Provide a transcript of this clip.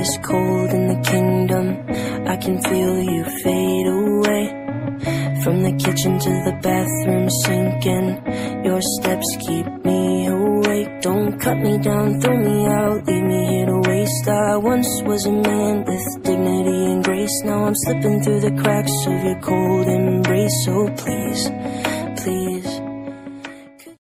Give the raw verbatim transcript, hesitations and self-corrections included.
is cold in the kingdom. I can feel you fade away. From the kitchen to the bathroom sinking, your steps keep me awake. Don't cut me down, throw me out, leave me here to waste. I once was a man with dignity and grace. Now I'm slipping through the cracks of your cold embrace. So please, please